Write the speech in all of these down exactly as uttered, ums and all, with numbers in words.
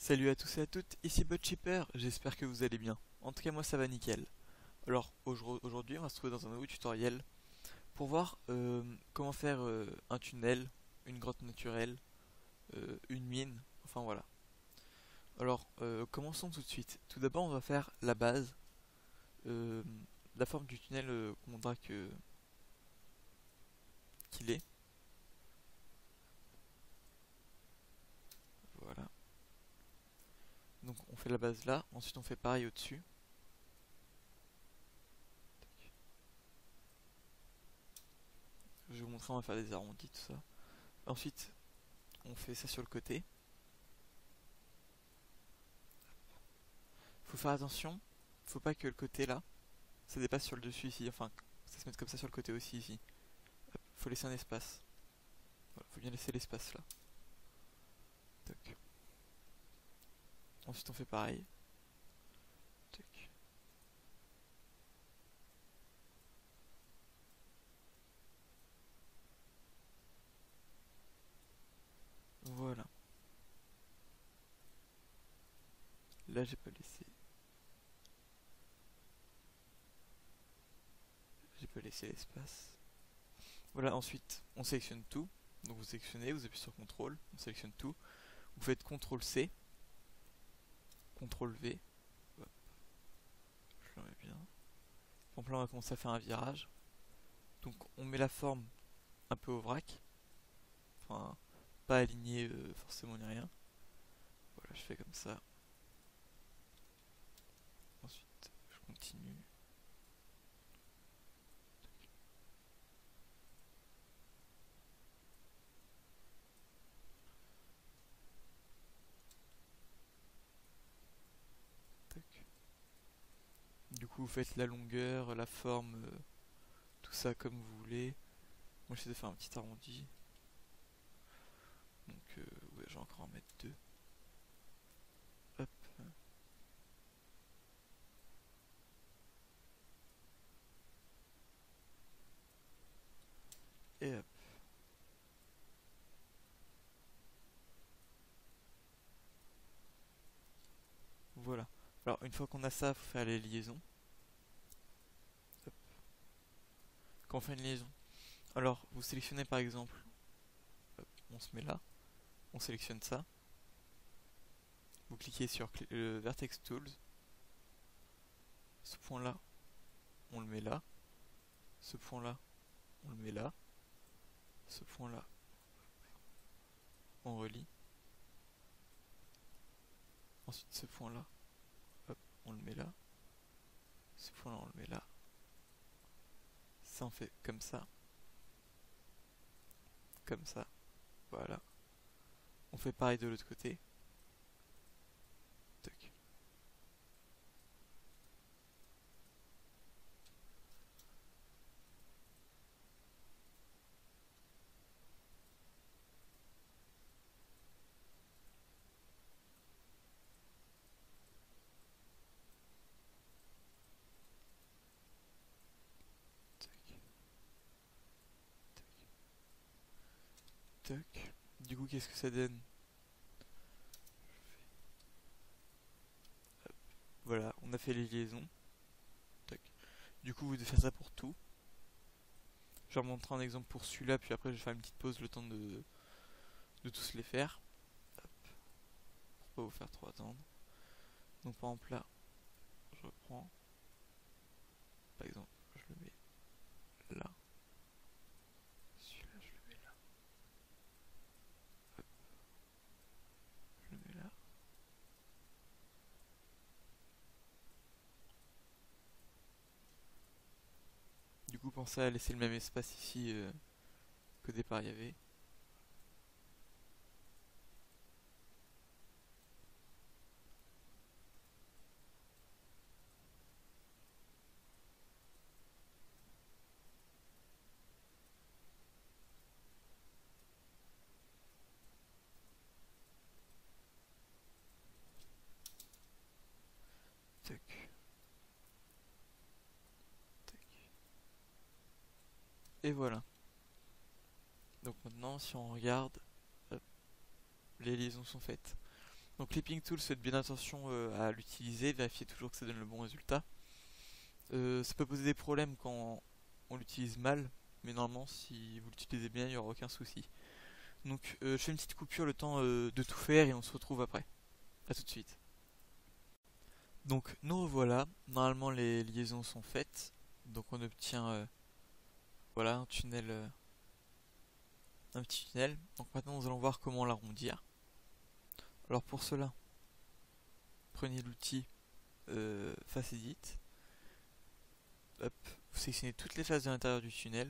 Salut à tous et à toutes, ici BotShipper, j'espère que vous allez bien. En tout cas moi ça va nickel. Alors aujourd- aujourd'hui on va se trouver dans un nouveau tutoriel pour voir euh, comment faire euh, un tunnel, une grotte naturelle, euh, une mine, enfin voilà. Alors euh, commençons tout de suite. Tout d'abord on va faire la base, euh, la forme du tunnel euh, qu'on voudra que qu'il est. Voilà. Donc on fait la base là, ensuite on fait pareil au-dessus. Je vais vous montrer, on va faire des arrondis, tout ça. Ensuite on fait ça sur le côté. Faut faire attention, faut pas que le côté là, ça dépasse sur le dessus ici, enfin, ça se mette comme ça sur le côté aussi ici. Hop, faut laisser un espace. Voilà, faut bien laisser l'espace là. Tac. Ensuite on fait pareil. Tac. Voilà. Là j'ai pas laissé. J'ai pas laissé l'espace. Voilà, ensuite on sélectionne tout. Donc vous sélectionnez, vous appuyez sur contrôle, on sélectionne tout. Vous faites contrôle C, contrôle V. Hop, je le mets bien. Donc là on va commencer à faire un virage. Donc on met la forme un peu au vrac. Enfin, pas aligné euh, forcément ni rien. Voilà, je fais comme ça. Ensuite, je continue. Tac. Du coup, vous faites la longueur, la forme, euh, tout ça comme vous voulez. Moi, j'essaie de faire un petit arrondi. Donc, euh, ouais, je vais encore en mettre deux. Hop. Et hop. Voilà. Alors, une fois qu'on a ça, il faut faire les liaisons. Hop. Quand on fait une liaison. Alors, vous sélectionnez par exemple, hop, on se met là, on sélectionne ça. Vous cliquez sur le Vertex Tools. Ce point-là, on le met là. Ce point-là, on le met là. Ce point-là, on relie. Ensuite, ce point-là, hop, on le met là. Ce point-là, on le met là. Ça, on fait comme ça. Comme ça. Voilà. On fait pareil de l'autre côté. Tac. Tac. Tac. Tac. Du coup, qu'est-ce que ça donne? Hop. Voilà, on a fait les liaisons. Tac. Du coup, vous devez faire ça pour tout. Je vais vous montrer un exemple pour celui-là, puis après je vais faire une petite pause le temps de, de tous les faire. Hop. Pour pas vous faire trop attendre. Donc par exemple là, je reprends. Par exemple, je le mets là. Celui-là, je le mets là. Hop. Je le mets là. Du coup, pensez à laisser le même espace ici euh, qu'au départ il y avait. Tac. Tac. Et voilà. Donc maintenant, si on regarde, hop, les liaisons sont faites. Donc Clipping Tools, faites bien attention euh, à l'utiliser, vérifiez toujours que ça donne le bon résultat. Euh, ça peut poser des problèmes quand on l'utilise mal, mais normalement si vous l'utilisez bien, il n'y aura aucun souci. Donc euh, je fais une petite coupure le temps euh, de tout faire et on se retrouve après. A tout de suite. Donc nous revoilà, normalement les liaisons sont faites, donc on obtient euh, voilà un tunnel, euh, un petit tunnel. Donc maintenant nous allons voir comment l'arrondir. Alors pour cela, prenez l'outil euh, Face Edit, hop, vous sélectionnez toutes les faces de l'intérieur du tunnel.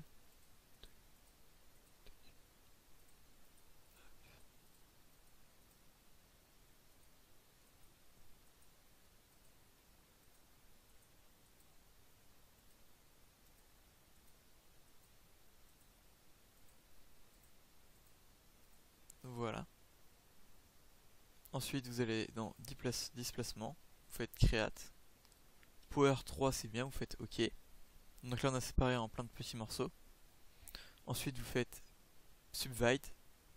Voilà. Ensuite vous allez dans Displacement, vous faites Create. Power trois c'est bien, vous faites OK. Donc là on a séparé en plein de petits morceaux. Ensuite vous faites Subdivide.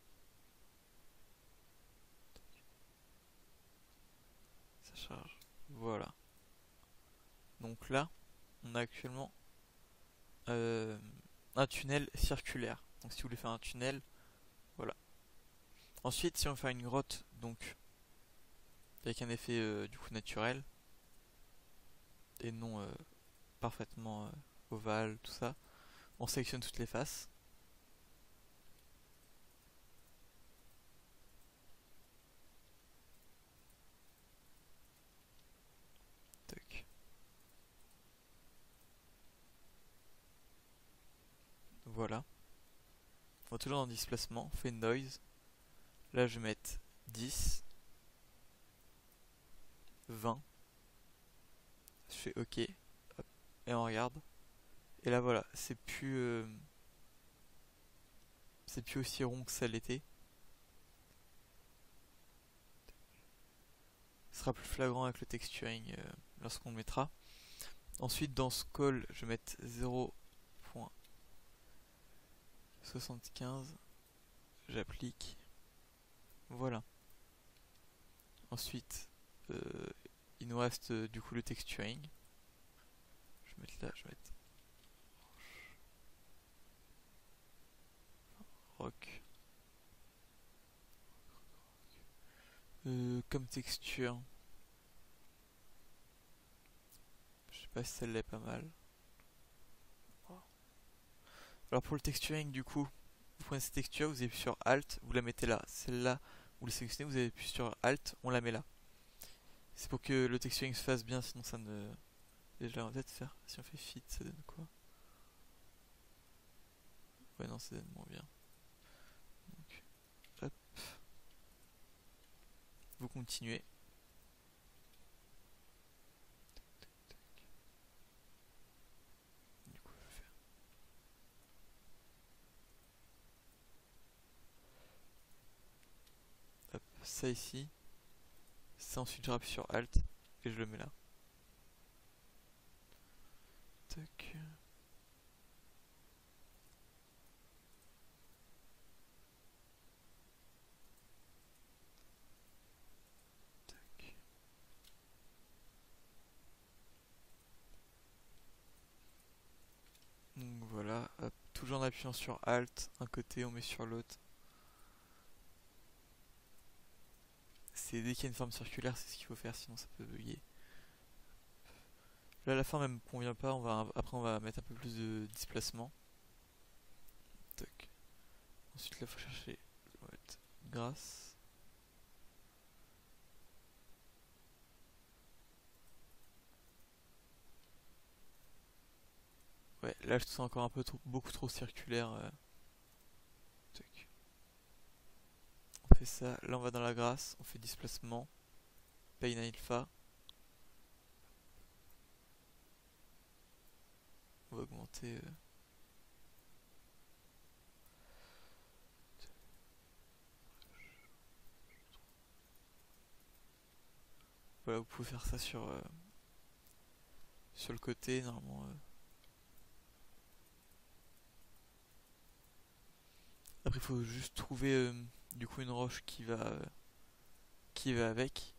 Ça charge. Voilà. Donc là, on a actuellement euh, un tunnel circulaire. Donc si vous voulez faire un tunnel, voilà. Ensuite, si on veut faire une grotte, donc avec un effet euh, du coup naturel et non euh, parfaitement euh, ovale, tout ça, on sélectionne toutes les faces. Tac. Voilà. On va toujours dans Displacement, on fait Noise. Là, je vais mettre dix, vingt. Je fais OK. Hop, et on regarde. Et là, voilà, c'est plus, euh, c'est plus aussi rond que ça l'était. Ce sera plus flagrant avec le texturing euh, lorsqu'on le mettra. Ensuite, dans Scale, je vais mettre zéro virgule soixante-quinze. J'applique. Voilà. Ensuite, euh, il nous reste euh, du coup le texturing. Je vais mettre là, je vais mettre rock. Euh, comme texture, je sais pas si celle-là est pas mal. Alors pour le texturing, du coup, vous prenez cette texture, vous appuyez sur Alt, vous la mettez là. Celle-là, vous la sélectionnez, vous appuyez sur Alt, on la met là. C'est pour que le texturing se fasse bien, sinon ça ne... Déjà, on va peut-être faire... Si on fait Fit, ça donne quoi? Ouais, non, ça donne moins bien. Donc, hop. Vous continuez. Du coup, je vais faire... Hop, ça ici. Ça, ensuite, je rappuie sur Alt et je le mets là. Tac. Tac. Donc voilà, hop, toujours en appuyant sur Alt, un côté on met sur l'autre. C'est dès qu'il y a une forme circulaire, c'est ce qu'il faut faire, sinon ça peut bugger. Là la forme elle me convient pas, on va, après on va mettre un peu plus de displacement. Tac. Ensuite là il faut chercher, on va mettre grâce. Ouais, là je trouve ça encore un peu trop, beaucoup trop circulaire. Euh. Tac. On fait ça, là on va dans la grâce, on fait displacement, pain alpha. On va augmenter. Euh. Voilà, vous pouvez faire ça sur, euh, sur le côté, normalement. Euh. Après, il faut juste trouver euh, du coup une roche qui va, euh, qui va avec.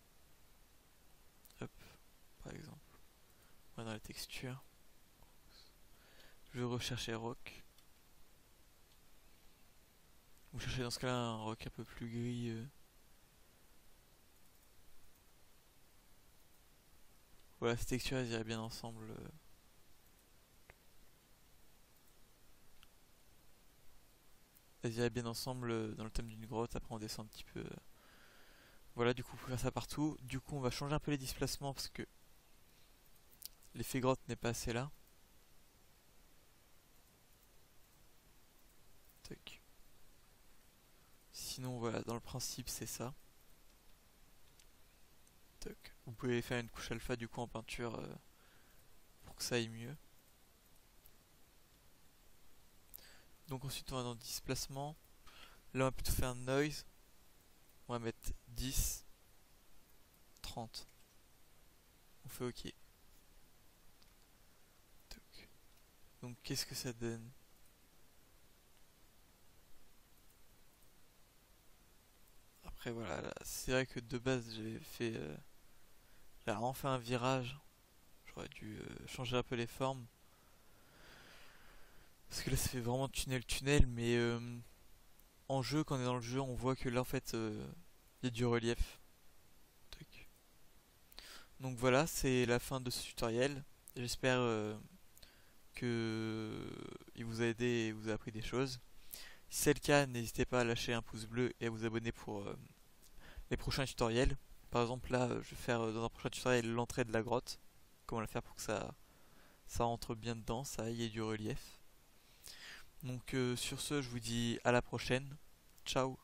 Hop, par exemple. On va dans la texture. Je vais rechercher rock. Vous cherchez dans ce cas-là un rock un peu plus gris. Euh. Voilà, ces textures elles iraient bien ensemble. Euh. Elles iraient bien ensemble euh, dans le thème d'une grotte. Après on descend un petit peu. Euh. Voilà, du coup, on peut faire ça partout. Du coup, on va changer un peu les displacements parce que l'effet grotte n'est pas assez là. Tac. Sinon, voilà, dans le principe, c'est ça. Tac. Vous pouvez faire une couche alpha du coup en peinture euh, pour que ça aille mieux. Donc ensuite, on va dans displacement. Là, on va plutôt faire un noise. On va mettre dix, trente. On fait OK. Tac. Donc, qu'est-ce que ça donne? Après, voilà, c'est vrai que de base, j'ai fait... Euh, j'ai vraiment fait un virage. J'aurais dû euh, changer un peu les formes. Parce que là, ça fait vraiment tunnel-tunnel, mais euh, en jeu, quand on est dans le jeu, on voit que là, en fait, il euh, y a du relief. Tac. Donc voilà, c'est la fin de ce tutoriel. J'espère euh, que il vous a aidé et vous a appris des choses. Si c'est le cas, n'hésitez pas à lâcher un pouce bleu et à vous abonner pour euh, les prochains tutoriels. Par exemple, là, je vais faire euh, dans un prochain tutoriel l'entrée de la grotte. Comment la faire pour que ça, ça rentre bien dedans, ça y ait du relief. Donc euh, sur ce, je vous dis à la prochaine. Ciao.